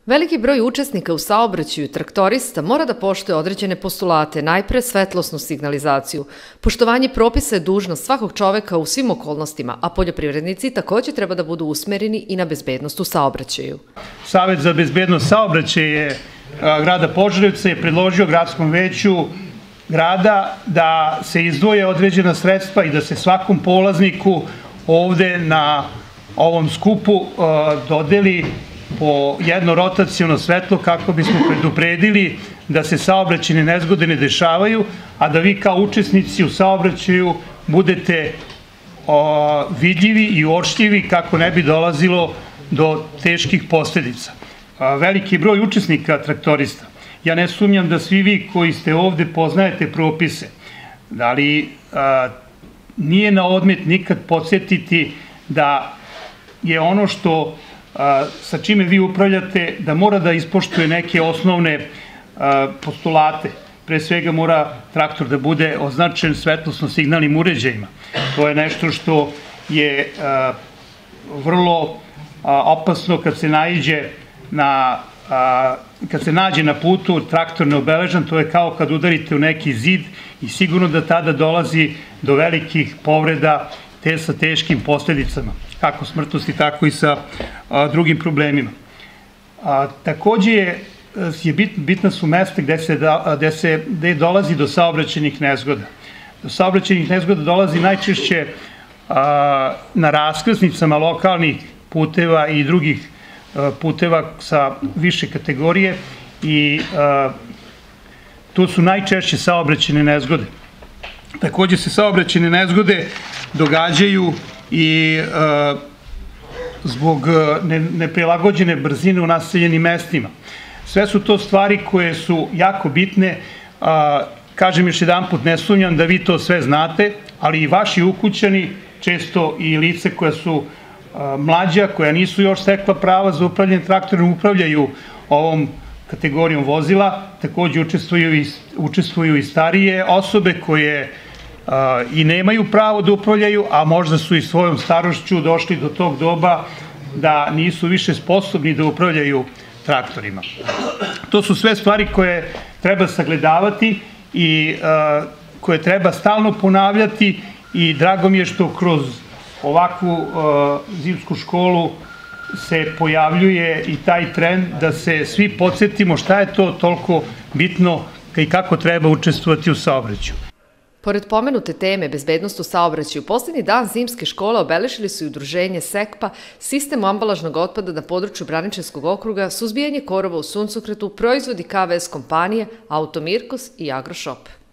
Veliki broj učesnika u saobraćaju traktorista mora da poštuje određene postulate, najpre svetlosnu signalizaciju. Poštovanje propisa je dužnost svakog čoveka u svim okolnostima, a poljoprivrednici takođe treba da budu usmereni i na bezbednost u saobraćaju. Savet za bezbednost saobraćaja grada Požarevca je predložio gradskom veću grada da se izdvoje određena sredstva i da se svakom polazniku ovde na ovom skupu dodeli po jedno rotaciono svetlo kako bismo predupredili da se saobraćajne nezgode ne dešavaju, a da vi kao učesnici u saobraćaju budete vidljivi i uočljivi kako ne bi dolazilo do teških posledica. Veliki broj učesnika traktorista. Ja ne sumnjam da svi vi koji ste ovde poznajete propise. Da li nije na odmet nikad podsjetiti da je ono što sa čime vi upravljate, da mora da ispoštuje neke osnovne postulate. Pre svega mora traktor da bude označen svetlosno-signalnim uređajima. To je nešto što je vrlo opasno kad se nađe na putu traktor neobeležen, to je kao kad udarite u neki zid i sigurno da tada dolazi do velikih povreda te sa teškim posledicama, kako smrtnosti, tako i sa drugim problemima. Takođe bitna su mesta gde dolazi do saobraćajnih nezgoda. Do saobraćajnih nezgoda dolazi najčešće na raskrsnicama lokalnih puteva i drugih puteva sa više kategorije i to su najčešće saobraćajne nezgode. Takođe se saobraćajne nezgode događaju i zbog neprilagođene brzine u naseljenim mestima. Sve su to stvari koje su jako bitne. Kažem još jedan put, ne sumnjam da vi to sve znate, ali i vaši ukućani, često i lice koja su mlađa, koja nisu još stekla prava za upravljanje traktorom, upravljaju ovom kategorijom vozila. Takođe učestvuju i starije osobe koje i nemaju pravo da upravljaju, a možda su i svojom starošću došli do tog doba da nisu više sposobni da upravljaju traktorima. To su sve stvari koje treba sagledavati i koje treba stalno ponavljati i drago mi je što kroz ovakvu zimsku školu se pojavljuje i taj trend da se svi podsjetimo šta je to toliko bitno i kako treba učestvovati u saobraćaju. Pored pomenute teme bezbednost u saobraćaju, poslednji dan zimske škole obeležili su i udruženje SEKPA, sistem ambalažnog otpada na području Braničevskog okruga, suzbijanje korova u suncokretu, proizvodi KVS kompanije, Auto Mirkos i Agroshop.